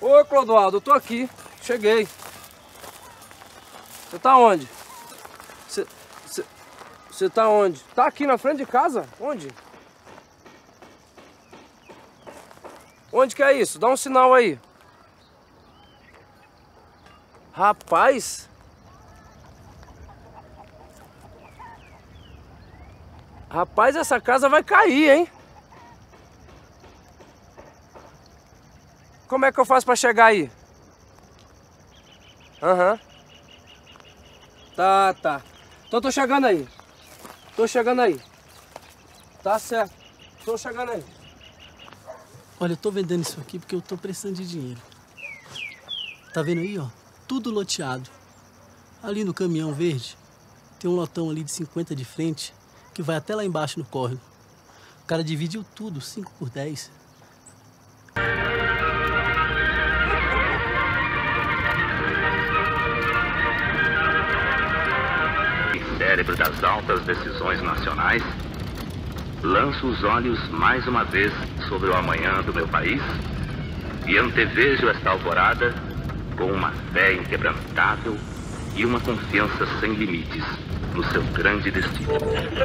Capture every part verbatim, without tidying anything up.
Oi, Clodoaldo, eu tô aqui. Cheguei. Você tá onde? Você, você, você tá onde? Tá aqui na frente de casa? Onde? Onde que é isso? Dá um sinal aí. Rapaz. Rapaz, essa casa vai cair, hein? Como é que eu faço pra chegar aí? Aham. Uhum. Tá, tá. Então tô chegando aí. Tô chegando aí. Tá certo. Tô chegando aí. Olha, eu tô vendendo isso aqui porque eu tô precisando de dinheiro. Tá vendo aí, ó? Tudo loteado. Ali no caminhão verde, tem um lotão ali de cinquenta de frente que vai até lá embaixo no córrego. O cara dividiu tudo, cinco por dez. Cérebro das altas decisões nacionais, lanço os olhos mais uma vez sobre o amanhã do meu país e antevejo esta alvorada com uma fé inquebrantável e uma confiança sem limites no seu grande destino.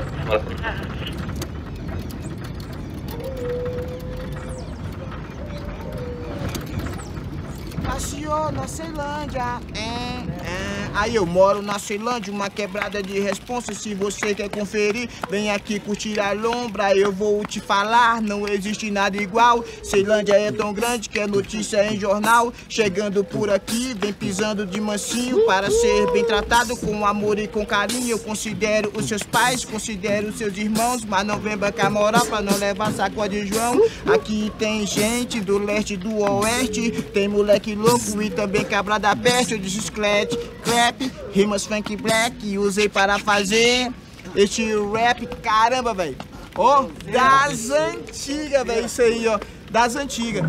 Passeou na Ceilândia, é, é. Aí eu moro na Ceilândia, uma quebrada de responsa. Se você quer conferir, vem aqui curtir a lombra. Eu vou te falar, não existe nada igual. Ceilândia é tão grande que é notícia em jornal. Chegando por aqui, vem pisando de mansinho para ser bem tratado com amor e com carinho. Eu considero os seus pais, considero os seus irmãos, mas não vem bancar moral pra não levar sacode de João. Aqui tem gente do leste e do oeste, tem moleque louco e também cabra da peste. Eu disse sclet, clap, rimas funk black, usei para fazer este rap, caramba, velho. Ó, oh, das antigas, velho, isso aí, ó, das antigas.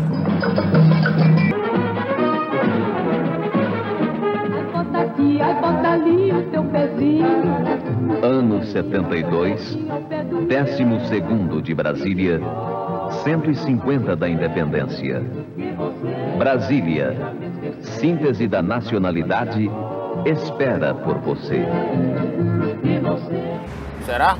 Bota aqui, aí bota ali o teu pezinho. Ano setenta e dois, décimo segundo de Brasília, cento e cinquenta da independência. Brasília, síntese da nacionalidade, espera por você. Será?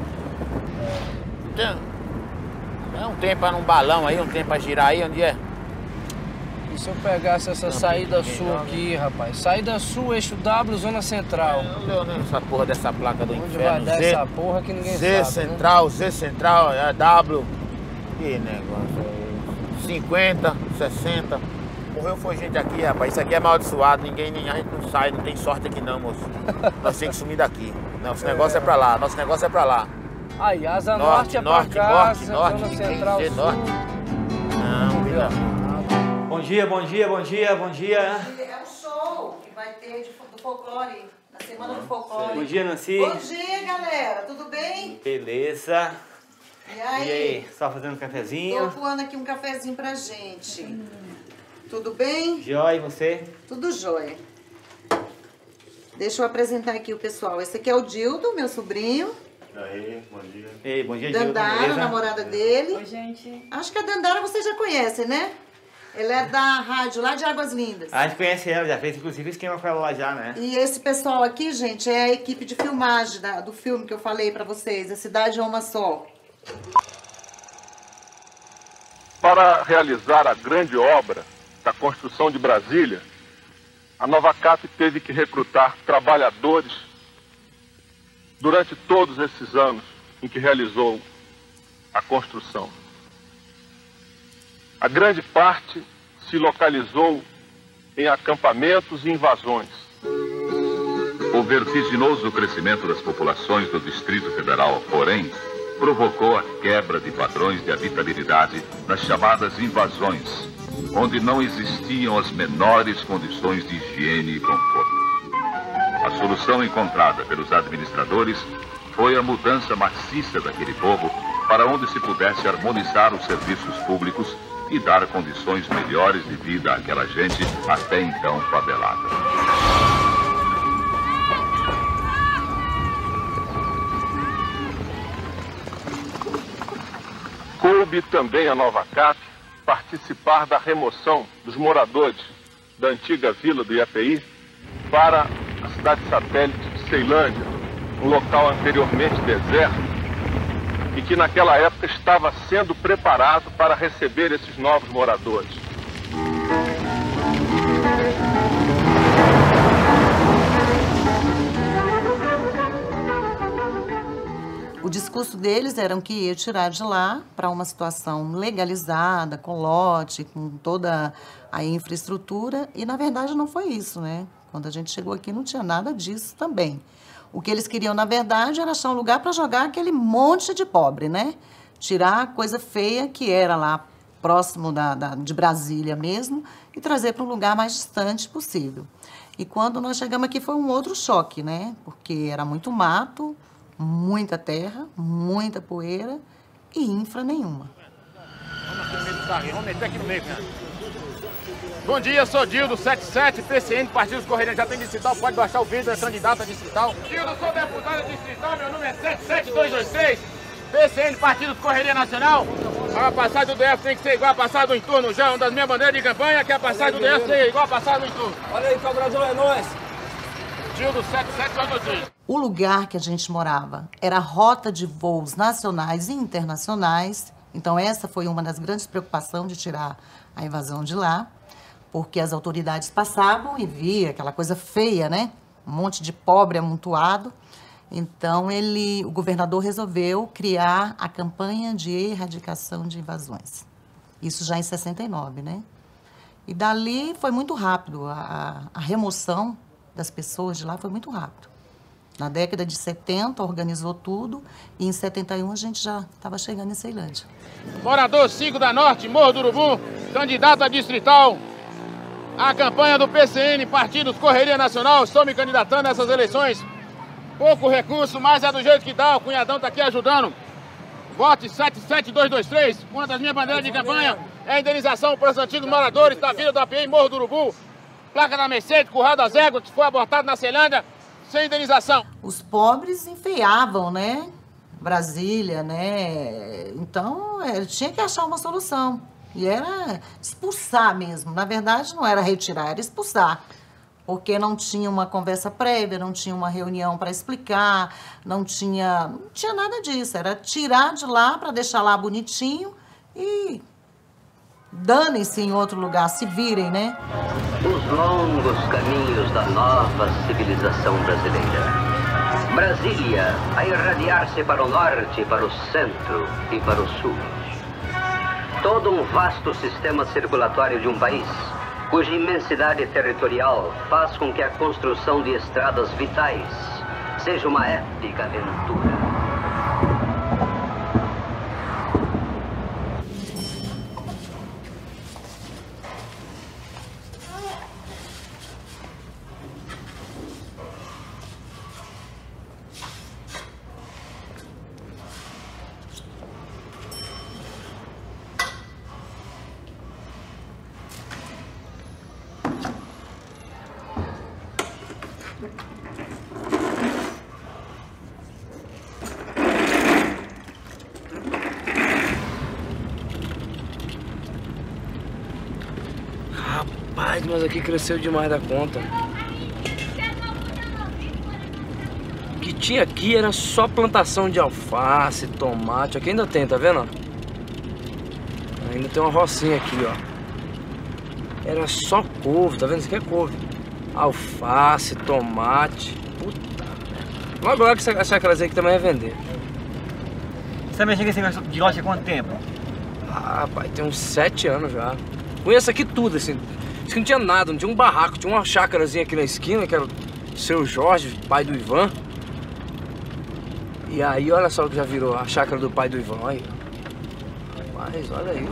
Tem, tem um tempo para um balão aí, um tempo para girar aí, onde é? E se eu pegasse essa saída sul aqui, rapaz? Saída sul, eixo W, zona central. Não deu nem essa porra dessa placa do Onde inferno. vai dar Z, essa porra que ninguém Z sabe, central, né? Z central, é W. Que negócio aí. cinquenta, sessenta. Morreu foi gente aqui, rapaz. Isso aqui é amaldiçoado. Ninguém, nem, a gente não sai, não tem sorte aqui não, moço. Nós temos que sumir daqui. Nosso é. negócio é pra lá, nosso negócio é pra lá. Aí, asa norte, norte é norte, pra cá, norte, zona norte, central dizer sul. norte. Não, vida. Bom dia, bom dia, bom dia, bom dia. É um show que vai ter de, do folclore, na semana do folclore. Bom dia, Nancy. Bom dia, galera. Tudo bem? Beleza. E aí? E aí, só fazendo um cafezinho? Tô coando aqui um cafezinho pra gente. Hum. Tudo bem? Jóia, e você? Tudo jóia. Deixa eu apresentar aqui o pessoal. Esse aqui é o Dildo, meu sobrinho. E aí, bom dia. Ei, bom dia, Dildo. Dandara, a namorada dele. Oi, gente. Acho que a Dandara vocês já conhecem, né? Ela é da rádio lá de Águas Lindas. A gente conhece ela, já fez inclusive esquema com ela lá já, né? E esse pessoal aqui, gente, é a equipe de filmagem da, do filme que eu falei pra vocês, A Cidade é Uma Só. Para realizar a grande obra da construção de Brasília, a Nova Cap teve que recrutar trabalhadores durante todos esses anos em que realizou a construção. A grande parte se localizou em acampamentos e invasões. O vertiginoso crescimento das populações do Distrito Federal, porém, provocou a quebra de padrões de habitabilidade nas chamadas invasões, onde não existiam as menores condições de higiene e conforto. A solução encontrada pelos administradores foi a mudança maciça daquele povo para onde se pudesse harmonizar os serviços públicos e dar condições melhores de vida àquela gente até então favelada. Coube também a Nova Cap participar da remoção dos moradores da antiga vila do Iapeí para a cidade satélite de Ceilândia, um local anteriormente deserto e que naquela época estava sendo preparado para receber esses novos moradores. O discurso deles era que ia tirar de lá para uma situação legalizada, com lote, com toda a infraestrutura, e na verdade não foi isso, né? Quando a gente chegou aqui não tinha nada disso também. O que eles queriam, na verdade, era achar um lugar para jogar aquele monte de pobre, né? Tirar a coisa feia que era lá próximo da, da, de Brasília mesmo e trazer para um lugar mais distante possível. E quando nós chegamos aqui foi um outro choque, né? Porque era muito mato, muita terra, muita poeira e infra nenhuma. Vamos meter aqui no meio, cara. Bom dia, sou Dildo, setenta e sete, P C N, Partido dos Correios. Já tem distrital, pode baixar o vídeo, é candidata distrital. Dildo, sou deputada distrital, meu número é sete sete dois dois seis. P C N, Partido dos Correios Nacional. A passagem do D F tem que ser igual a passagem do entorno. Já uma das minhas bandeiras de campanha, que a passagem do D F é igual a passagem do entorno. Olha aí, Caldeirão, é nóis. Dildo, setenta e sete dois dois seis. O lugar que a gente morava era rota de voos nacionais e internacionais. Então essa foi uma das grandes preocupações de tirar a invasão de lá, porque as autoridades passavam e via aquela coisa feia, né? Um monte de pobre amontoado. Então ele, o governador resolveu criar a campanha de erradicação de invasões. Isso já em sessenta e nove, né? E dali foi muito rápido, a, a remoção das pessoas de lá foi muito rápido. Na década de setenta, organizou tudo e em setenta e um a gente já estava chegando em Ceilândia. Morador cinco da Norte, Morro do Urubu, candidato a distrital. A campanha do P C N, Partido Correria Nacional, estou me candidatando a essas eleições. Pouco recurso, mas é do jeito que dá, o cunhadão está aqui ajudando. Vote sete sete dois dois três, uma das minhas bandeiras de campanha é a indenização para os antigos moradores da Vila do Apiê e Morro do Urubu. Placa da Mercedes, Curral das Éguas, que foi abortado na Ceilândia, sem indenização. Os pobres enfeiavam, né? Brasília, né? Então, ele tinha que achar uma solução. E era expulsar mesmo. Na verdade, não era retirar, era expulsar. Porque não tinha uma conversa prévia, não tinha uma reunião para explicar, não tinha, não tinha nada disso. Era tirar de lá para deixar lá bonitinho e danem-se em outro lugar, se virem, né? Os longos caminhos da nova civilização brasileira. Brasília a irradiar-se para o norte, para o centro e para o sul. Todo um vasto sistema circulatório de um país, cuja imensidade territorial faz com que a construção de estradas vitais seja uma épica aventura. Rapaz, mas aqui cresceu demais da conta. O que tinha aqui era só plantação de alface, tomate. Aqui ainda tem, tá vendo? Ainda tem uma rocinha aqui, ó. Era só couve, tá vendo? Isso aqui é couve. Alface, tomate. Puta merda. Logo logo essa chácara aqui também vai vender. Você mexeu com esse negócio de loja há quanto tempo? Ah, rapaz, tem uns sete anos já. Conheço aqui tudo, assim. Diz que não tinha nada, não tinha um barraco. Tinha uma chácarazinha aqui na esquina, que era o seu Jorge, pai do Ivan. E aí, olha só o que já virou a chácara do pai do Ivan. Olha aí. Rapaz, olha aí.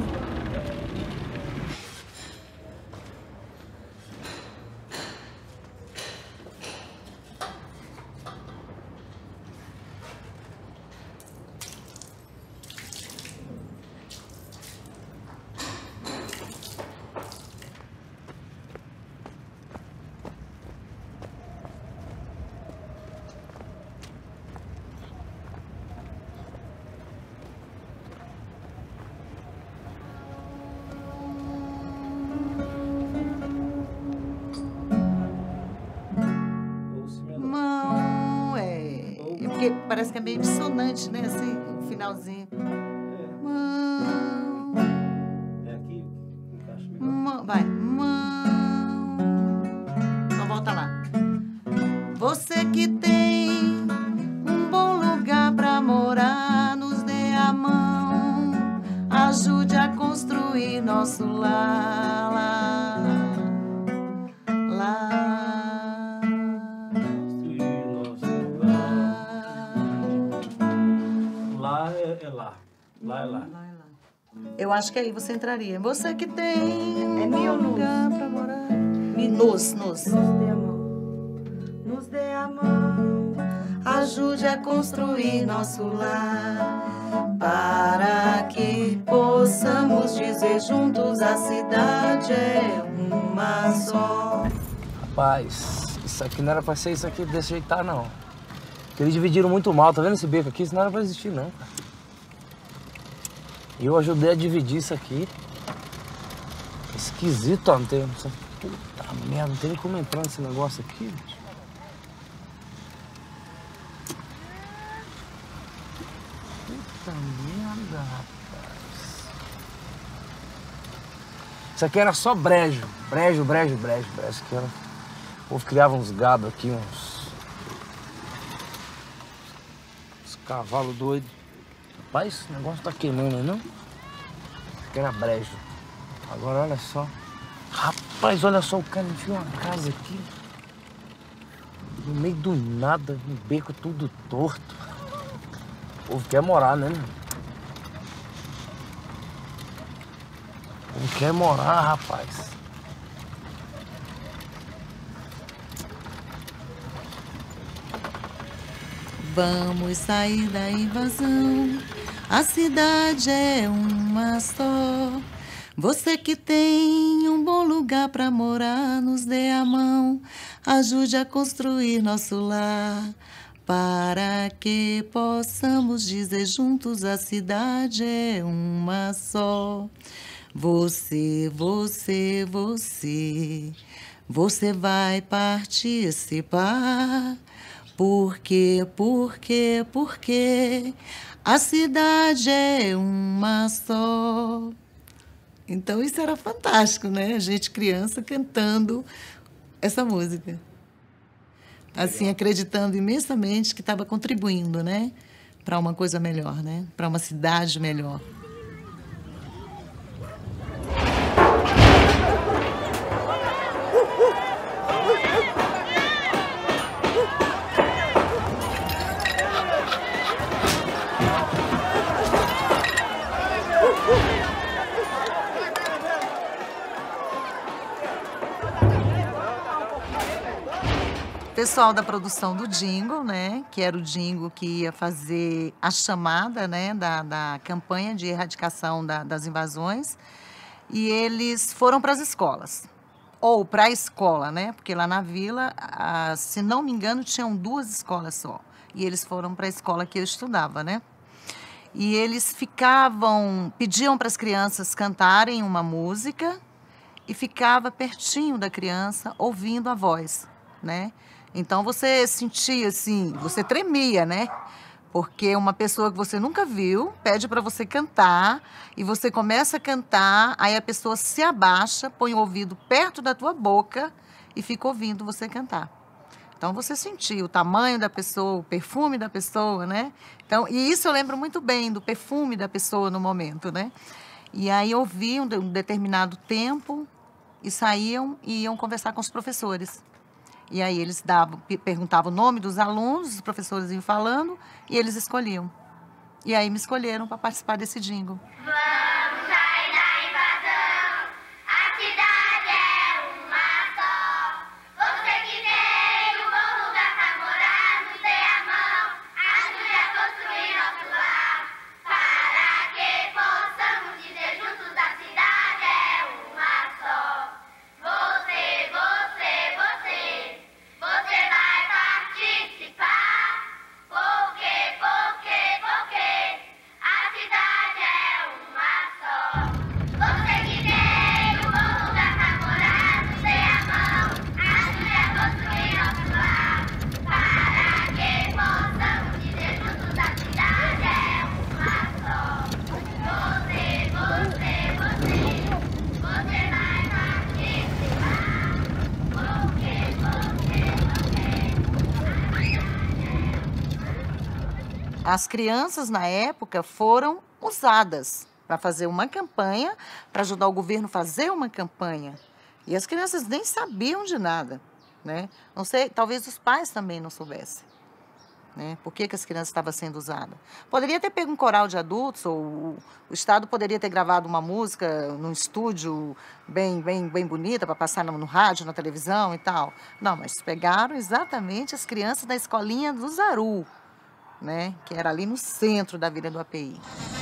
parece que é meio dissonante, né? Assim, o finalzinho. Mão. É aqui, encaixa melhor. Mão, vai. Mão. Então volta lá. Você que tem um bom lugar pra morar, nos dê a mão, ajude a construir nosso lar, lá, lá. Construir nosso lar. Lá é, é lá. Lá é lá. Eu acho que aí você entraria. Você que tem um bom lugar pra morar. Nos, nos. Nos dê a mão. Nos dê a mão. Ajude a construir nosso lar. Para que possamos dizer juntos a cidade é uma só. Rapaz, isso aqui não era pra ser isso aqui desse jeito, tá, não. Porque eles dividiram muito mal, tá vendo esse beco aqui? Isso não era pra existir, não, cara. Eu ajudei a dividir isso aqui. Esquisito, ó, não tem... Puta merda, não tem nem como entrar nesse negócio aqui, bicho. Puta merda, rapaz. Isso aqui era só brejo. Brejo, brejo, brejo, brejo. Isso aqui era... O povo criava uns gado aqui, uns... Uns cavalos doidos. Rapaz, esse negócio tá queimando aí, não? Isso aqui era brejo. Agora, olha só. Rapaz, olha só, o cara enfiou uma casa aqui. No meio do nada, um beco tudo torto. O povo quer morar, né, meu? O povo quer morar, rapaz. Vamos sair da invasão. A cidade é uma só. Você que tem um bom lugar pra morar, nos dê a mão, ajude a construir nosso lar, para que possamos dizer juntos a cidade é uma só. Você, você, você, você vai participar. Por quê, por quê, por quê? A cidade é uma só. Então isso era fantástico, né? A gente criança cantando essa música. Assim, acreditando imensamente que estava contribuindo, né? Para uma coisa melhor, né? Para uma cidade melhor. Pessoal da produção do jingle, né, que era o jingle que ia fazer a chamada, né, da, da campanha de erradicação da, das invasões, e eles foram para as escolas, ou para a escola, né, porque lá na vila, a, se não me engano, tinham duas escolas só, e eles foram para a escola que eu estudava, né, e eles ficavam, pediam para as crianças cantarem uma música e ficava pertinho da criança ouvindo a voz, né. Então você sentia assim, você tremia, né? Porque uma pessoa que você nunca viu pede para você cantar e você começa a cantar, aí a pessoa se abaixa, põe o ouvido perto da tua boca e fica ouvindo você cantar. Então você sentia o tamanho da pessoa, o perfume da pessoa, né? Então, e isso eu lembro muito bem do perfume da pessoa no momento, né? E aí ouviam um determinado tempo e saíam e iam conversar com os professores. E aí eles davam, perguntavam o nome dos alunos, os professores iam falando e eles escolhiam. E aí me escolheram para participar desse jingle. Vamos sair da invasão, a cidade é uma só. Você que tem um bom lugar para morar, nos dê a mão, ajude a construir nosso lar, para que possamos dizer juntos a cidade é uma só. Você, você, você. Você vai participar, porque, porque, porque a cidade é uma As crianças, na época, foram usadas para fazer uma campanha, para ajudar o governo a fazer uma campanha. E as crianças nem sabiam de nada, né? Não sei, talvez os pais também não soubessem, né? Por que que as crianças estavam sendo usadas? Poderia ter pego um coral de adultos, ou o, o Estado poderia ter gravado uma música num estúdio bem, bem, bem bonita para passar no, no rádio, na televisão e tal. Não, mas pegaram exatamente as crianças da escolinha do Zaru, né? Que era ali no centro da Vila do A P I.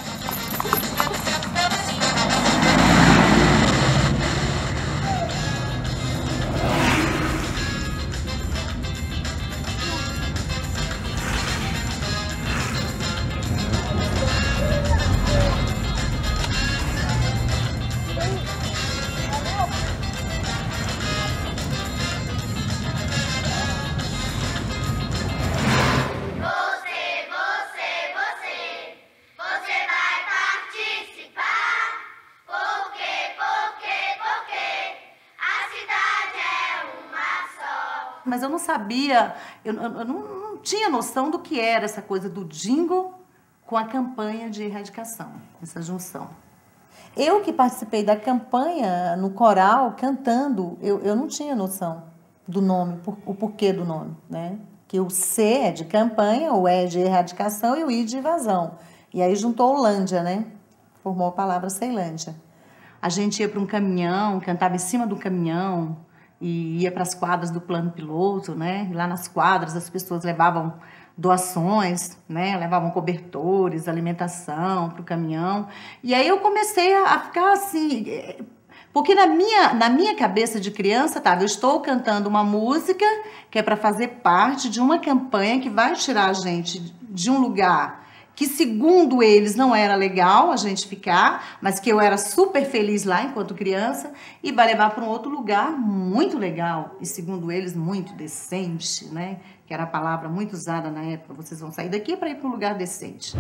Mas eu não sabia, eu, eu, eu não, não tinha noção do que era essa coisa do jingle com a campanha de erradicação, essa junção. Eu que participei da campanha no coral, cantando, eu, eu não tinha noção do nome, por, o porquê do nome, né? Que o C é de campanha, o E é de erradicação e o I de invasão. E aí juntou o Lândia, né? Formou a palavra Ceilândia. A gente ia para um caminhão, cantava em cima do caminhão, e ia para as quadras do plano piloto, né? E lá nas quadras as pessoas levavam doações, né? Levavam cobertores, alimentação para o caminhão. E aí eu comecei a ficar assim, porque na minha, na minha cabeça de criança, tá, eu estou cantando uma música que é para fazer parte de uma campanha que vai tirar a gente de um lugar que, segundo eles, não era legal a gente ficar, mas que eu era super feliz lá enquanto criança, e vai levar para um outro lugar muito legal, e segundo eles, muito decente, né? Que era a palavra muito usada na época. Vocês vão sair daqui para ir para um lugar decente.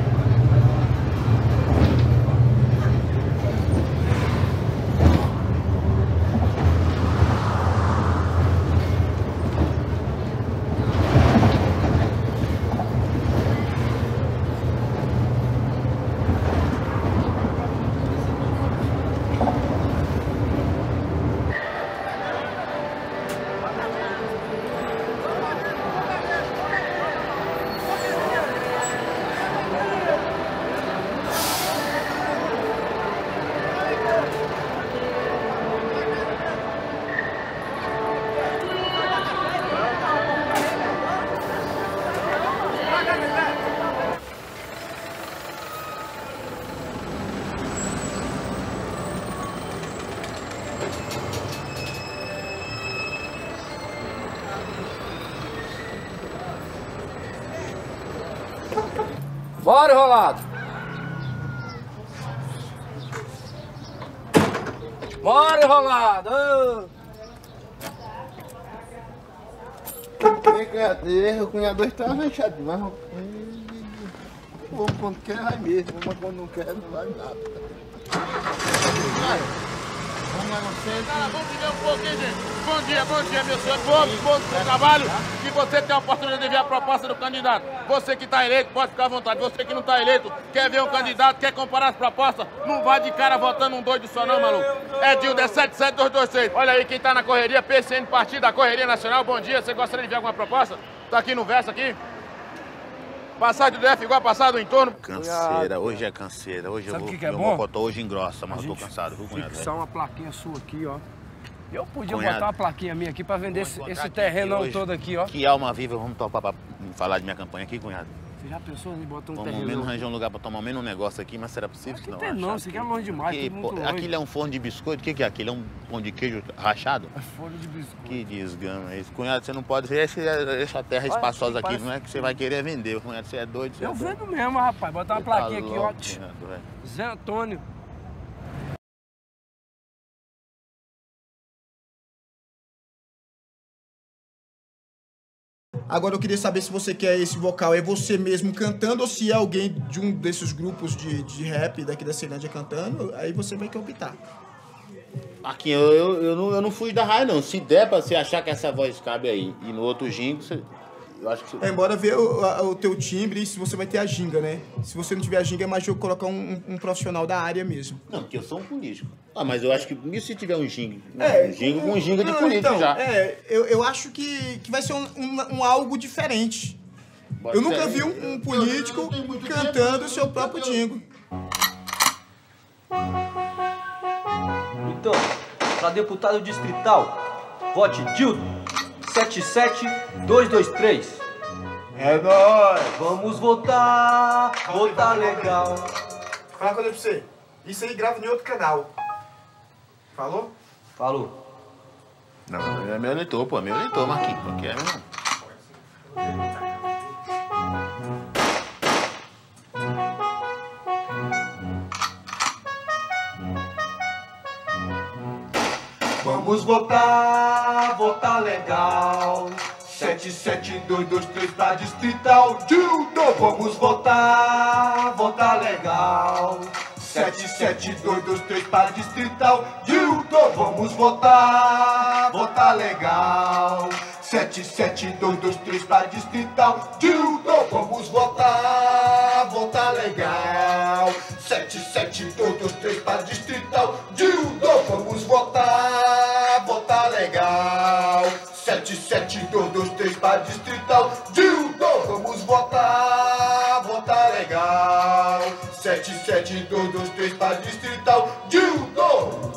Bora, Enrolado! Bora, Enrolado! O cunhado está arranjado demais. Quando quer, vai mesmo, mas quando não quer, não vai nada. Vamos lá no centro. Cara, vamos viver um pouquinho, gente. Bom dia, bom dia, meu senhor. Bom, bom trabalho. Que você tem a oportunidade de ver a proposta do candidato. Você que está eleito, pode ficar à vontade. Você que não está eleito, quer ver um candidato, quer comparar as propostas, não vai de cara votando um doido só não, maluco. É Dilda, é sete sete dois dois seis. Olha aí quem está na correria, P C N Partido da Correria Nacional. Bom dia, você gostaria de ver alguma proposta? Está aqui no verso aqui. Passar do D F igual a passar do entorno. Canseira, hoje é canseira. Hoje Sabe eu vou, que que é meu bom? mocotó hoje engrossa, mas eu tô cansado, viu, cunhado? Fixar uma plaquinha sua aqui, ó. Eu podia Cunhado. botar uma plaquinha minha aqui pra vender esse, esse terrenão hoje, todo aqui, ó. Que alma viva, vamos topar pra falar de minha campanha aqui, cunhado? Você já pensou em botar um Vamos terreno? menos arranjar um lugar pra tomar ao menos um negócio aqui, mas será possível? Aqui não, tem não, isso aqui é longe demais, que, tudo muito pô, longe. aquilo é um forno de biscoito? O que, que é aquilo? É um pão de queijo rachado? É forno de biscoito. Que desgama isso. Cunhado, você não pode ver essa, essa terra Olha, espaçosa aqui, parece- não é que você vai querer vender, cunhado. Você é doido, você Eu é doido. vendo mesmo, rapaz. Botar uma Você tá plaquinha aqui, ó. louco, cunhado, velho. Zé Antônio. Agora eu queria saber se você quer esse vocal, é você mesmo cantando ou se é alguém de um desses grupos de, de rap daqui da Ceilândia cantando, aí você vai que optar. Aqui, eu, eu, eu, não, eu não fui da raia, não. Se der pra você achar que essa voz cabe aí e no outro jingle, você, Eu acho que... É, embora ver o, a, o teu timbre, se você vai ter a ginga, né? Se você não tiver a ginga, é mais jogo colocar um, um, um profissional da área mesmo. Não, porque eu sou um político. Ah, mas eu acho que e se tiver um ginga? É, um ginga com um ginga de não, político então, já. É, eu, eu acho que, que vai ser um, um, um algo diferente. Pode eu nunca ser. vi um, um político cantando o seu próprio jingo. Então, para deputado distrital, vote Dildo sete sete dois dois três. É nóis! Vamos votar, votar legal. Fala uma coisa pra você. Isso aí grava em outro canal. Falou? Falou. Não, é meu eleitor, pô. É meu eleitor, Marquinhos. Porque é meu. Vamos votar, votar legal. sete sete dois dois três pra distrital. Dildo! Vamos votar, votar legal. sete sete dois dois três para distrital. Dildo! Vamos votar, votar legal. sete sete dois dois três para distrital. Dildo! Vamos votar, votar legal. sete sete dois dois três para distrital. Dildo! Vamos votar, votar legal. sete sete dois dois três para distrital. Dildo! Vamos votar, votar legal. sete sete dois dois três para distrital. Dildo!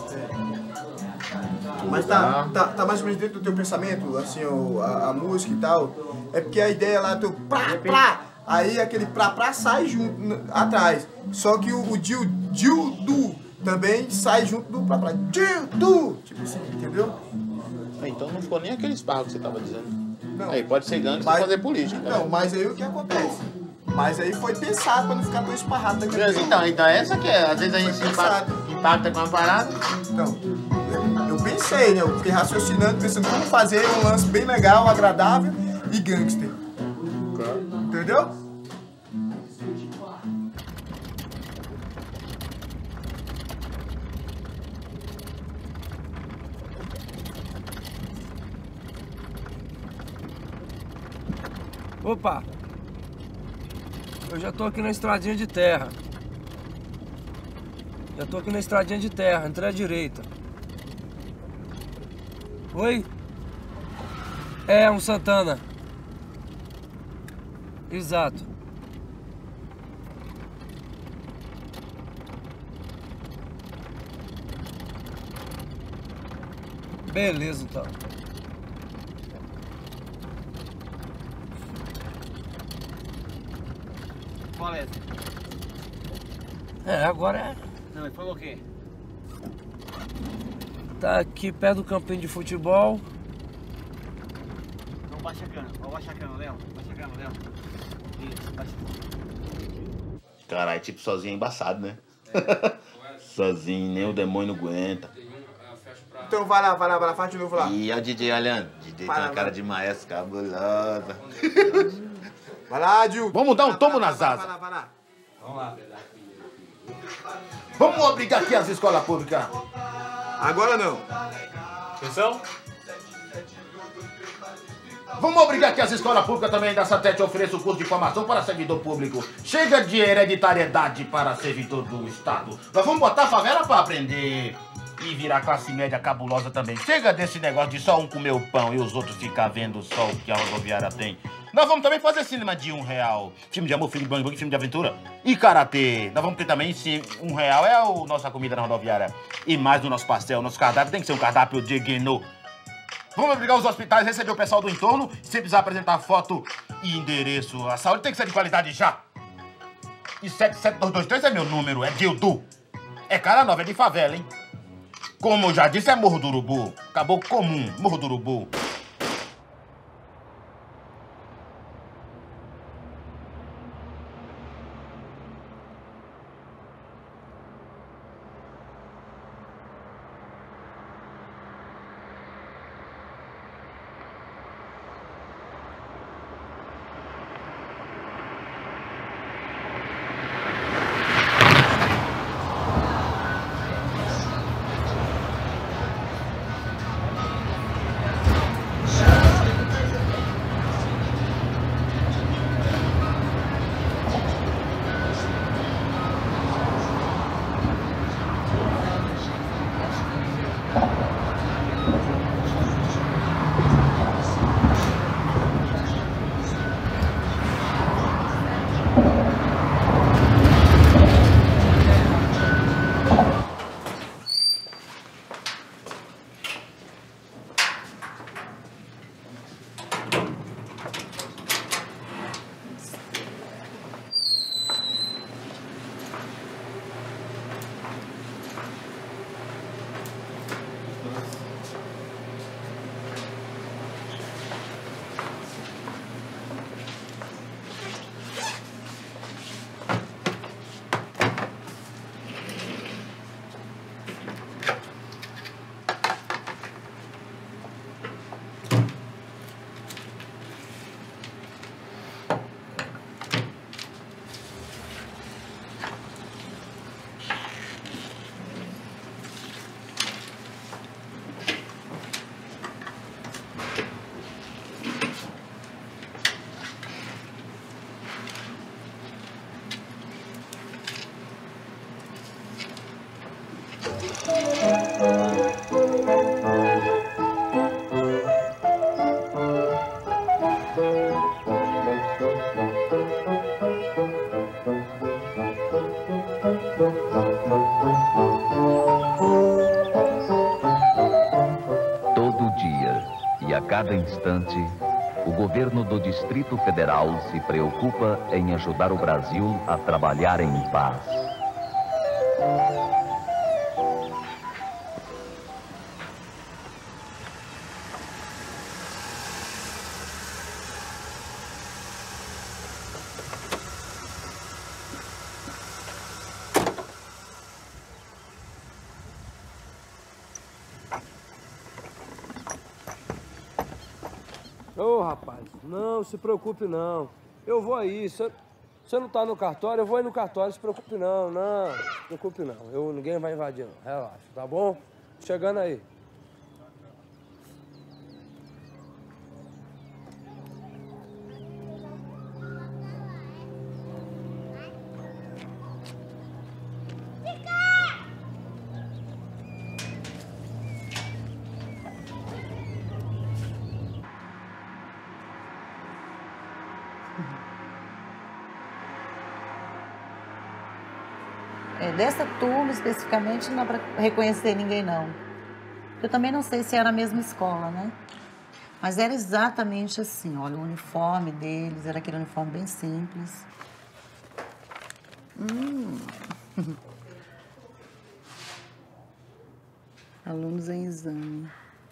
Mas tá, tá, tá mais ou menos dentro do teu pensamento, assim, o, a, a música e tal. É porque a ideia lá, teu pra, pra, aí aquele pra, pra sai junto, n- atrás. Só que o, o dil, dildo também sai junto do pra, pra. Dildo! Tipo assim, entendeu? Então não ficou nem aquele esparro que você tava dizendo. Não. Aí pode ser gangue Mas- sem fazer política. Não, né? mas aí o que acontece? Mas aí foi pensado pra não ficar tão esparrado daquele Mas jeito. então, então essa que é. Às vezes a gente se Foi impacta, pensado. impacta com uma parada. Então, eu, eu pensei, né? Eu fiquei raciocinando, pensando como fazer um lance bem legal, agradável e gangster. Entendeu? Opa! Eu já tô aqui na estradinha de terra. Já tô aqui na estradinha de terra, entrei à direita. Oi? É, um Santana. Exato. Beleza, então. Qual é? É, agora é. Não, ele falou o quê? Tá aqui perto do campinho de futebol. Então baixa a cana, ó, baixa a cana, Léo. Baixa a cana, Léo. Isso, baixa a cana. Caralho, tipo sozinho é embaçado, né? Sozinho, nem o demônio não aguenta. Então vai lá, vai lá, vai lá, faz de novo lá. E é o D J olhando. D J tem Vai lá, uma cara vai. de maestro cabulosa. Vai lá, Dil. Vamos dar um tombo nas Vai asas. lá, vai lá. Vamos lá. Vamos obrigar aqui as escolas públicas. Agora não. Atenção. Vamos obrigar que as escolas públicas também da Satete ofereçam curso de formação para servidor público. Chega de hereditariedade para servidor do Estado. Nós vamos botar a favela para aprender e virar classe média cabulosa também. Chega desse negócio de só um comer o pão e os outros ficar vendo só o que a rodoviária tem. Nós vamos também fazer cinema de um real. Filme de amor, filme de bang bang, filme de aventura. E karatê. Nós vamos ter também, sim, um real é a nossa comida na rodoviária. E mais no nosso pastel, nosso cardápio tem que ser um cardápio digno. Vamos obrigar os hospitais a receber o pessoal do entorno, sem precisar apresentar foto e endereço. A saúde tem que ser de qualidade já. E sete sete dois dois três é meu número, é Dildo. É cara nova, é de favela, hein? Como eu já disse, é Morro do Urubu. Acabou comum, Morro do Urubu. Todo dia e a cada instante, o governo do Distrito Federal se preocupa em ajudar o Brasil a trabalhar em paz. Ô, rapaz, não se preocupe não. Eu vou aí. Se você não tá no cartório, eu vou aí no cartório. Não se preocupe não, não. Não se preocupe não. Eu, ninguém vai invadir não. Relaxa, tá bom? Chegando aí. É, dessa turma, especificamente, não dá para reconhecer ninguém, não. Eu também não sei se era a mesma escola, né? Mas era exatamente assim, olha, o uniforme deles, era aquele uniforme bem simples. Hum. Alunos em exame.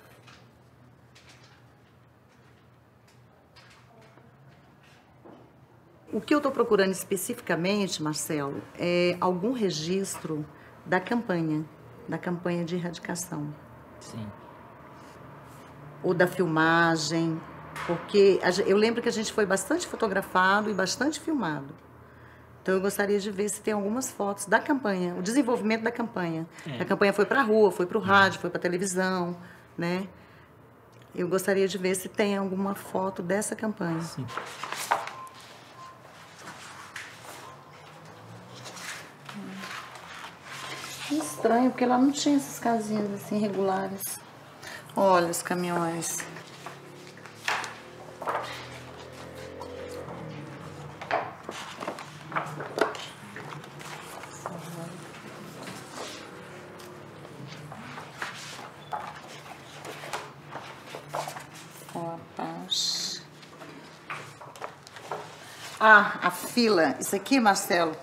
O que eu estou procurando especificamente, Marcelo, é algum registro da campanha, da campanha de erradicação. Sim. Ou da filmagem, porque eu lembro que a gente foi bastante fotografado e bastante filmado. Então eu gostaria de ver se tem algumas fotos da campanha, o desenvolvimento da campanha. É. A campanha foi para a rua, foi para o rádio, foi para a televisão, né? Eu gostaria de ver se tem alguma foto dessa campanha. Sim. Estranho, porque lá não tinha essas casinhas assim regulares. Olha os caminhões. Ó, paz. Ah, a fila. Isso aqui, Marcelo.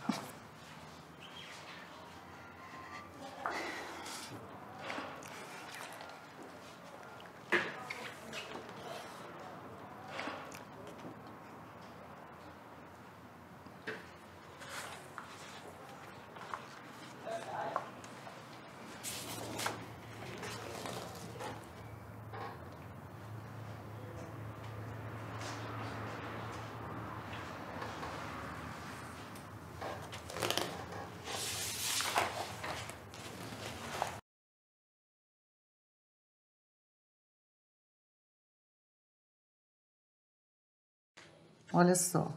Olha só.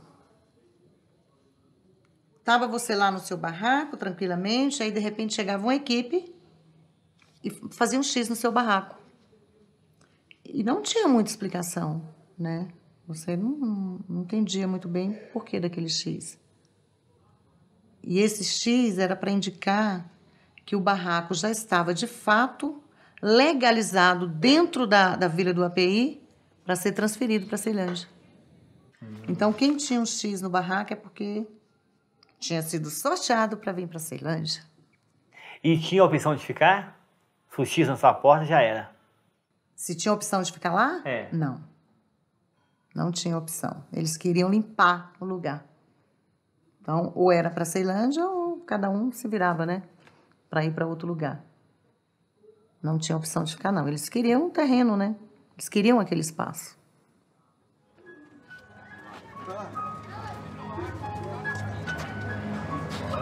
Tava você lá no seu barraco, tranquilamente, aí de repente chegava uma equipe e fazia um X no seu barraco. E não tinha muita explicação, né? Você não, não entendia muito bem o porquê daquele X. E esse X era para indicar que o barraco já estava, de fato, legalizado dentro da, da Vila do A P I para ser transferido para Ceilândia. Então, quem tinha um X no barraco é porque tinha sido sorteado para vir para Ceilândia. E tinha a opção de ficar? Se o X na sua porta, já era. Se tinha opção de ficar lá? É. Não. Não tinha opção. Eles queriam limpar o lugar. Então, ou era para Ceilândia ou cada um se virava, né? Para ir para outro lugar. Não tinha opção de ficar, não. Eles queriam um terreno, né? Eles queriam aquele espaço.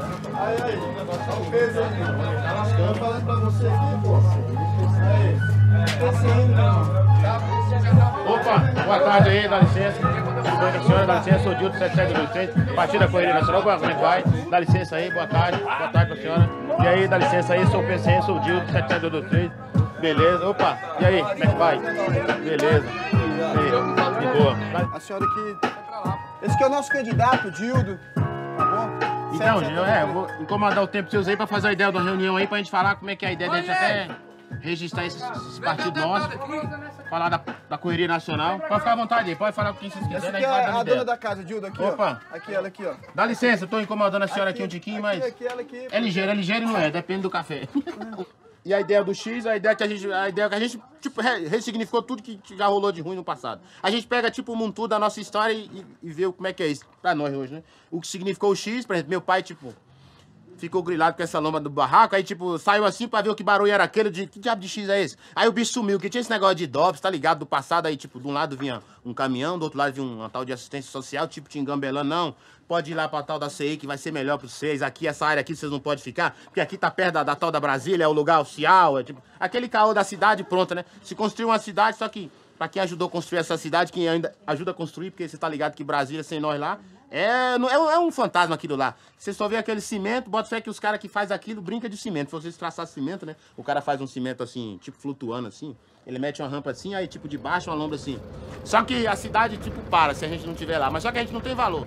Aí, aí, o negócio tá um peso aqui. Tô falando pra você aqui, pô. Aí. Opa, boa tarde aí, dá licença. Boa tarde, senhora, dá licença, sou o Dildo sete sete dois três, Partido da Correria Nacional, como é que vai? Dá licença aí, boa tarde, boa tarde pra senhora. E aí, dá licença aí, sou o P C N, sou o Dildo sete sete dois três. Beleza, opa, e aí, como é que vai? Beleza. E aí, de boa. A senhora aqui. Esse aqui é o nosso candidato, Dildo. Tá bom? Então, Gil, é, eu vou incomodar o tempo de vocês aí pra fazer a ideia de uma reunião aí pra gente falar como é que é a ideia, da gente até registrar esses, esses partidos nossos, falar da, da correria nacional. Pode ficar à vontade aí, pode falar com quem vocês quiserem. Essa aqui é a dona da casa, Dildo, aqui, Opa. ó. Aqui, ela aqui, ó. Dá licença, eu tô incomodando a senhora aqui, aqui um tiquinho, aqui, mas... Aqui, ela aqui. É ligeiro, é ligeiro e não é, depende do café. E a ideia do X, a ideia que a gente, a ideia que a gente tipo, re, ressignificou tudo que já rolou de ruim no passado. A gente pega, tipo, o mundo tudo da nossa história e, e vê como é que é isso pra nós hoje, né? O que significou o X, por exemplo, meu pai, tipo, ficou grilado com essa lomba do barraco, aí, tipo, saiu assim pra ver o que barulho era aquele, de que diabo de X é esse? Aí o bicho sumiu, que tinha esse negócio de D O P S, tá ligado, do passado, aí, tipo, de um lado vinha um caminhão, do outro lado vinha uma tal de assistência social, tipo, te engambelando, não. Pode ir lá pra tal da C I que vai ser melhor pra vocês. Aqui, essa área aqui, vocês não podem ficar, porque aqui tá perto da, da tal da Brasília, é o lugar oficial, é tipo... Aquele caô da cidade, pronto, né? Se construiu uma cidade, só que pra quem ajudou a construir essa cidade, quem ainda ajuda a construir, porque você tá ligado que Brasília, sem nós lá, é, é, é um fantasma aquilo lá. Você só vê aquele cimento, bota fé que os caras que faz aquilo brinca de cimento. Se vocês traçar cimento, né? O cara faz um cimento assim, tipo flutuando assim. Ele mete uma rampa assim, aí tipo de baixo uma lombra assim. Só que a cidade tipo para se a gente não tiver lá. Mas só que a gente não tem valor.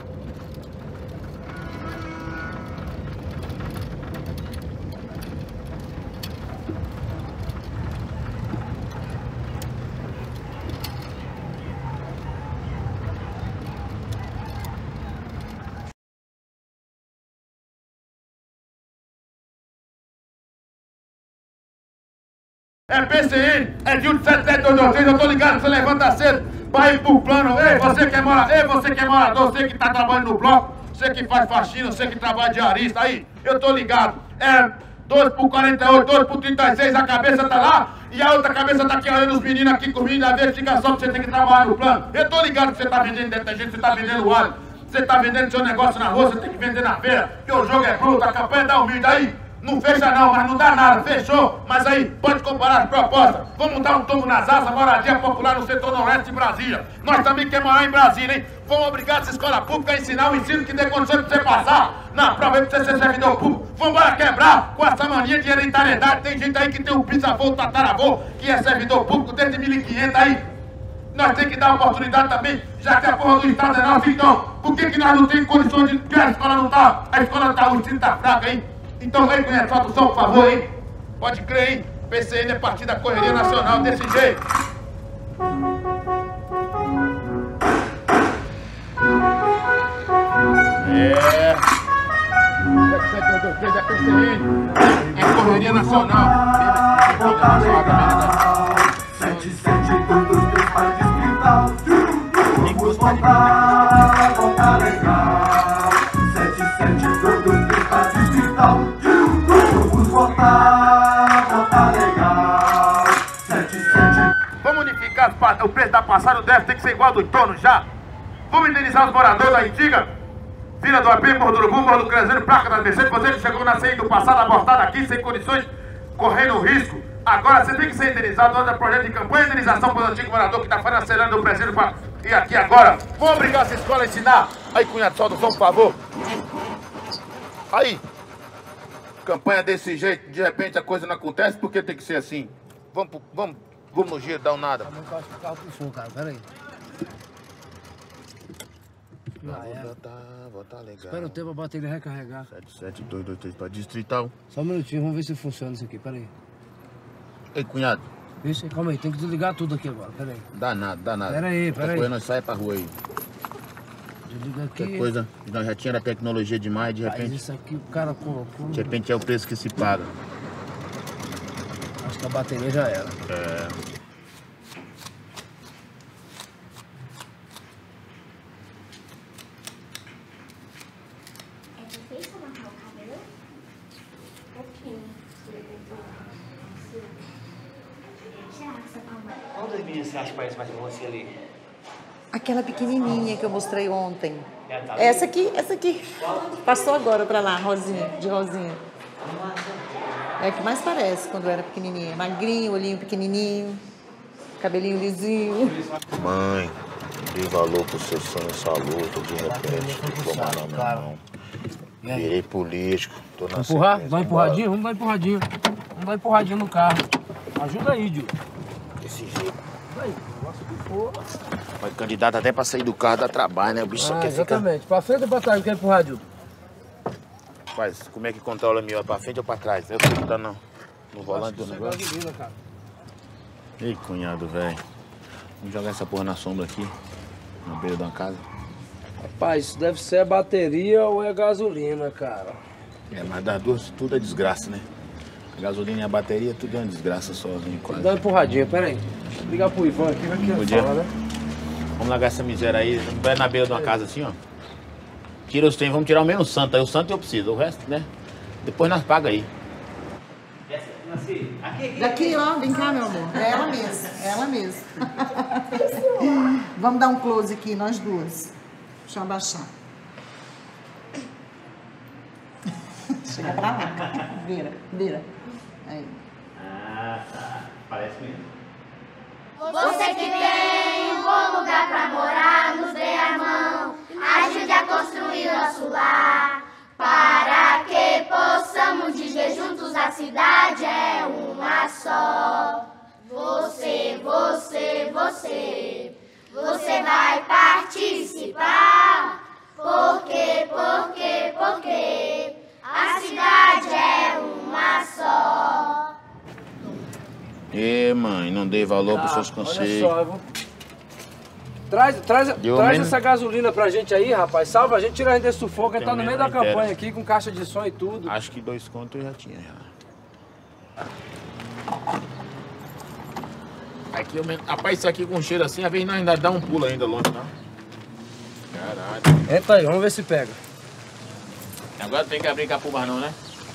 É P C N, é Dildo sete sete dois dois três, eu tô ligado, você levanta cedo pra ir pro plano. Ei, você que é morador, ei, você que é morador, você que tá trabalhando no bloco, você que faz faxina, você que trabalha diarista, aí, eu tô ligado. É dois por quarenta e oito, dois por trinta e seis, a cabeça tá lá e a outra cabeça tá aqui olhando os meninos aqui comigo, a investigação que você tem que trabalhar no plano. Eu tô ligado que você tá vendendo detergente, você tá vendendo óleo, você tá vendendo seu negócio na rua, você tem que vender na feira, porque o jogo é bruto, a campanha dá humilde aí. Não fecha não, mas não dá nada, fechou. Mas aí, pode comparar as propostas. Vamos dar um tombo nas asas, moradia popular no setor noroeste de Brasília. Nós também queremos morar em Brasília, hein? Vamos obrigar essa escola pública a ensinar o ensino que dê condições pra você passar na prova aí pra você ser servidor público. Vamos embora quebrar com essa mania de hereditariedade. Tem gente aí que tem um bisavô, tataravô, que é servidor público desde mil e quinhentos aí. Nós temos que dar oportunidade também, já que a porra do Estado é nossa, então. Por que que nós não temos condições de... que a escola não tá? A escola tá, o ensino tá fraco, hein? Então vem com a tradução, por favor, hein? Pode crer, hein? P C N é Partido da Correria Nacional desse jeito. É. sete sete dois dois três é P C N. É Correria Nacional. sete sete dois dois três para distrital. Vamos votar, votar legal. sete sete dois dois três para distrital. Vamos votar, votar legal. sete sete. Vamos unificar o preço da passagem, deve ter que ser igual do entorno já. Vamos indenizar os moradores da antiga Vila do Apê, Morro do Urubu, Morro do Cruzeiro, Placa da Mercedes. Você que chegou na C I do passado, abortado aqui, sem condições, correndo risco. Agora você tem que ser indenizado. Olha o projeto de campanha, indenização para o antigo morador que está financiando o presídio para ir aqui agora. Vamos obrigar essa escola a ensinar. Aí, cunhado, solta o som, por favor. Aí. Campanha desse jeito, de repente a coisa não acontece, porque tem que ser assim. Vamos, vamos, vamos no giro, dá um nada. Vamos encosta o carro pro som, cara, peraí. Ah, é. Vou botar, botar legal. Espera o tempo pra bater ele recarregar. sete sete dois dois três para distrital. Só um minutinho, vamos ver se funciona isso aqui, peraí. Ei, cunhado. Isso, calma aí, tem que desligar tudo aqui agora, peraí. Dá nada, dá nada. Peraí, peraí. Depois nós sai pra rua aí. Desliga aqui. Qualquer coisa, nós já tinha a tecnologia demais, de repente... Mas isso aqui o cara colocou... De repente é o preço que se paga. Acho que a bateria já era. É... Qual das meninas você acha que parece mais com você ali? Aquela pequenininha que eu mostrei ontem. Ela tá Essa aqui, essa aqui. Passou agora pra lá, rosinha, de rosinha. É que mais parece quando eu era pequenininha. Magrinho, olhinho pequenininho, cabelinho lisinho. Mãe, dei valor pro seu sonho, essa luta, de repente, diplomar na minha mão. Virei político, tô na Vamos empurrar? sequência. Vai empurradinho? Vamos dar empurradinho. Vamos dar empurradinho no carro. Ajuda aí, Dil. Desse jeito. Aí, nossa, que for. Mas candidato até pra sair do carro dá trabalho, né? O bicho só Ah, quer exatamente. Ficar... Pra frente ou pra trás? Quer empurrar, Dil? Rapaz, como é que controla melhor? Pra frente ou pra trás? Eu tô que tá no, no volante do negócio. Gasolina, cara. Ei, cunhado, velho. Vamos jogar essa porra na sombra aqui, na beira da casa. Rapaz, isso deve ser a bateria ou é a gasolina, cara. É, mas das duas, tudo é desgraça, né? A gasolina e a bateria, tudo é uma desgraça sozinho, quase. Dá uma empurradinha, pera aí. Deixa eu ligar pro Ivan aqui, vai que ele fala, né? Vamos largar essa miséria aí, vai na beira de uma casa assim, ó. Tira os trem, vamos tirar o menos santo, aí o santo eu preciso, o resto, né? Depois nós paga aí. Daqui, ó, vem cá, meu amor. É ela mesma, é ela mesma. Vamos dar um close aqui, nós duas. Deixa eu abaixar. Chega pra lá. Vira, vira. Aí. Ah, tá. Parece mesmo. Você que tem um bom lugar pra morar, nos dê a mão, ajude a construir nosso lar, para que possamos viver juntos, a cidade é uma só. Você, você, você, você vai participar, porque, porque, porque a cidade é uma só. Ê, mãe, não dei valor pros seus conselhos. Olha só, eu vou... Traz, traz, Deu traz menos... essa gasolina pra gente aí, rapaz. Salva a gente, tira a gente desse sufoco. A gente tá no meio da inteira. campanha aqui, com caixa de som e tudo. Acho que dois contos eu já tinha, já. Aqui, eu... Rapaz, isso aqui com cheiro assim, às vezes nós ainda dá um pulo ainda longe, não? Caralho. Entra aí, vamos ver se pega. Agora tem que abrir capô não, né?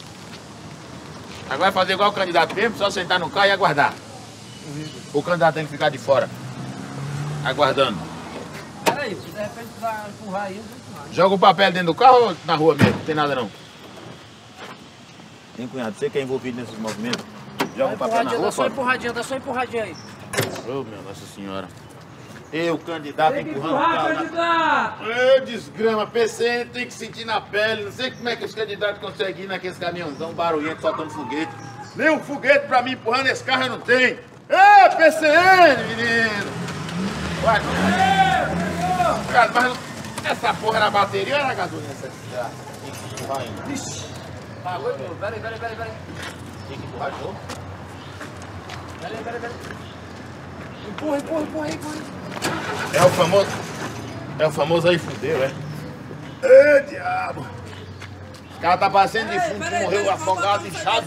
Agora fazer igual o candidato mesmo, só sentar no carro e aguardar. O candidato tem que ficar de fora, aguardando. Peraí, se de repente precisar empurrar aí, eu vou empurrar. Joga o papel dentro do carro ou na rua mesmo? Não tem nada não. Tem cunhado, você que é envolvido nesses movimentos, joga o papel na rua, dá só empurradinha, dá só empurradinha aí. Ô, oh, minha Nossa Senhora. Eu, candidato, tem que empurrando empurrar, o carro. candidato! Ô, desgrama, P C N tem que sentir na pele. Não sei como é que os candidatos conseguem ir naqueles caminhãozão barulhento soltando foguete. Nem um foguete pra mim empurrando esse carro eu não tenho. Ê, P C N, menino! Vai, cara, mas essa porra era a bateria ou era a gasolina? Essa tem que empurrar ainda. Vixe! Tá, oi, meu. Peraí, peraí, peraí, peraí. Tem que empurrar de novo. Peraí, peraí, peraí. Empurra, empurra, empurra aí, empurra aí. É o famoso. É o famoso aí fudeu, é? Ê, diabo! O cara tá passando de fundo, ei, morreu ei, afogado, inchado.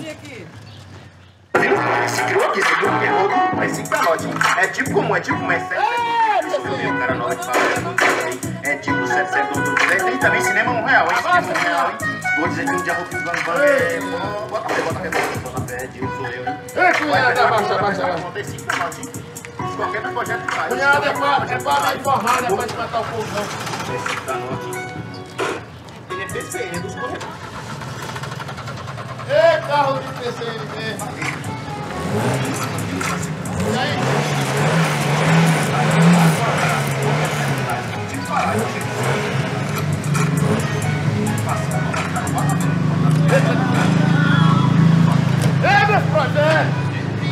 Esse criou aqui, esse grupo que é louco, mas cinco calote. É tipo como? É tipo como é sete, o cara nova de fala, é tipo sete, sete, dois, dois, tem também cinema um real, hein? Cinema um real, hein? Vou dizer que um dia vou ficar no banco, é... Bota pé, bota pé, bota pé, Diego, sou eu, hein? Ei, cunhado, abaixa, abaixa, abaixa. Tem cinco calote, hein? Qualquer projeto que faz. Cunhado, é pra, é pra dar informada, é pra espantar o povo, não. Esse calote. Ele é P C N dos corredores. Ei, carro de P C N mesmo. E aí? Ei, meus projetos!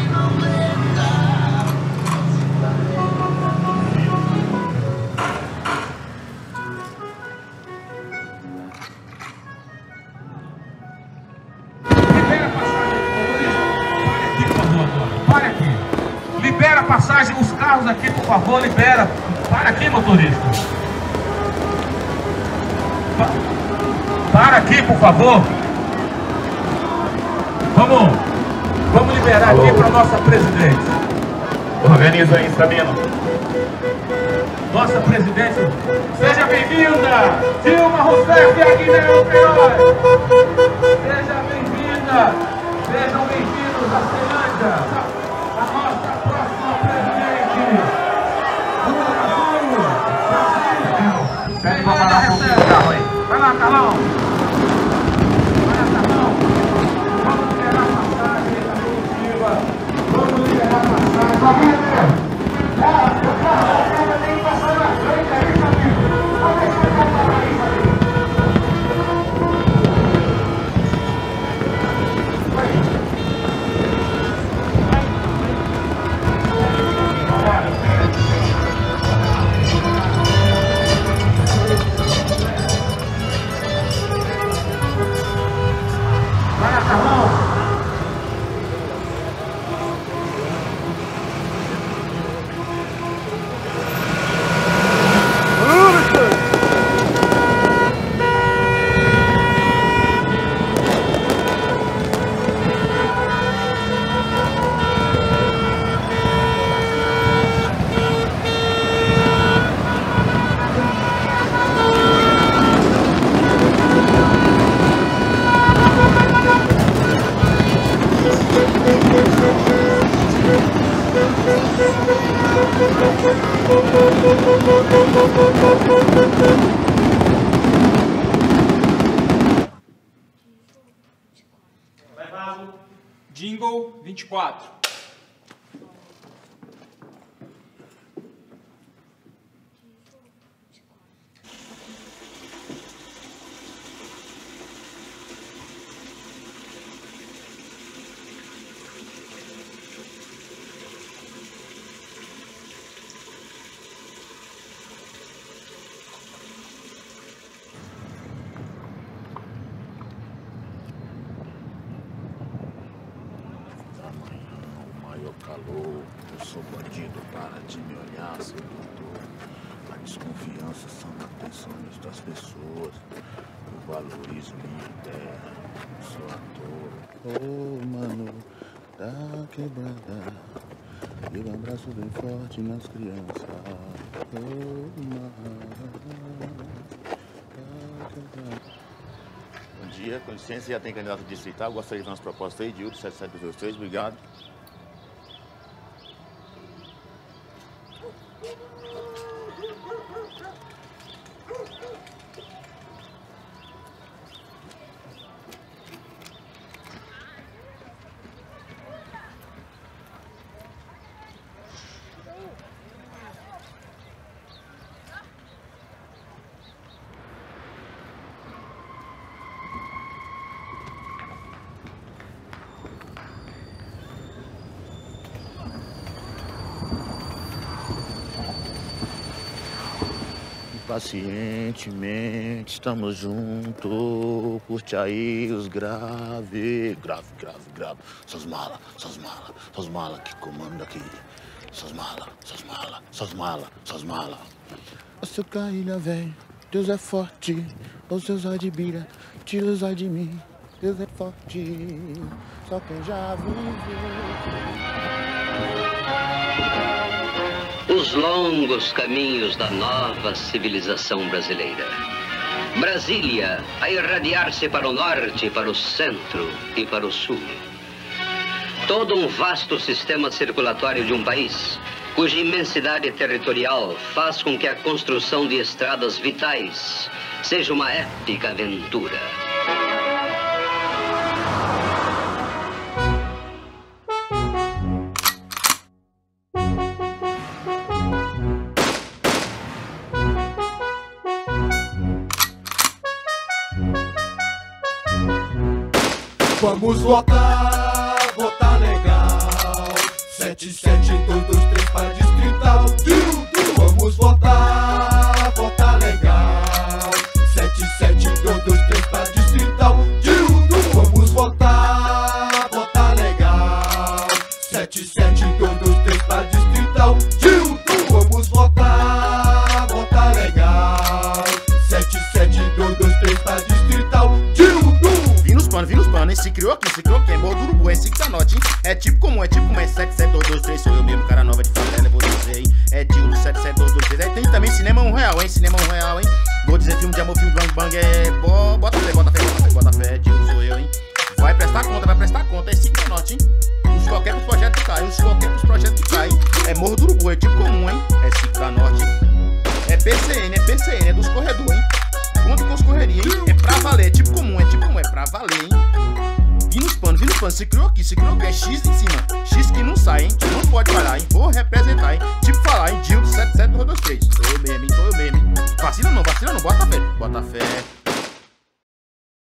Para aqui. Libera a passagem, os carros aqui, por favor, libera. Para aqui, motorista. Pa para aqui, por favor. Vamos, vamos liberar Alô. aqui para a nossa presidente. Organiza aí, Sabino. Nossa presidente, seja bem-vinda, Dilma Rousseff Aguilera Perói. Seja bem-vinda, sejam bem-vindos a Ceilândia. A nossa próxima presidente. Peraí, vou parar um pouquinho o carro aí. Vai lá, Carlão. Vai lá, Carlão. Preparado. Jingle vinte e quatro. Calor, eu sou bandido, para de me olhar, seu doutor. A desconfiança são atenções das pessoas. Eu valorizo minha terra, sou ator. Oh, mano, da quebrada, e um abraço bem forte nas crianças. Oh, mano, da quebrada. Bom dia, com licença, já tem candidato distrital. Gostaria de dar umas propostas aí, Dildo sete sete dois três, obrigado. Pacientemente estamos juntos, curte aí os grave, grave, grave, grave. Essas malas, essas malas, essas malas que comandam aqui. Essas malas, essas malas, essas malas, essas malas. O seu caída vem, Deus é forte, os seus admira, tira os ai de mim. Deus é forte, só quem já viveu. Os longos caminhos da nova civilização brasileira. Brasília a irradiar-se para o norte, para o centro e para o sul. Todo um vasto sistema circulatório de um país, cuja imensidade territorial faz com que a construção de estradas vitais seja uma épica aventura. Vamos votar, votar legal. sete sete dois dois três para distrital. Vamos votar, votar legal. sete sete dois dois três para distrital. Vamos votar, votar legal. sete sete dois dois três para distrital. Vamos votar, votar legal. sete sete dois dois três para distrital. Vi nos panos, vi nos panos, esse criou aqui, esse criou aqui, é Morro do Urubu, esse que tá note, hein? É tipo comum, é tipo como é sete sete dois dois três, sou eu mesmo, cara nova de favela, vou dizer, hein? É Dildo sete sete dois dois três, aí tem também Cinema um Real, hein? Cinema um Real, hein? Vou dizer filme de amor, filme bang bang, é... Bo... Bota fé, bota fé, bota fé, bota fé, Dildo sou eu, hein? Vai prestar conta, vai prestar conta, esse que tá note, hein? Os qualquer pros projetos que caem, os qualquer pros projetos que caem, é Morro do Urubu, é tipo comum, hein? É cinco da Norte, é P C N, é P C N, é dos corredores, hein? Conta com os correria, hein? É pra valer, é tipo comum, é tipo comum, é pra valer, hein? Vi nos panos, vi nos panos, se criou aqui, se criou aqui, é X em cima, X que não sai, hein? Que não pode parar, hein? Vou representar, hein? Tipo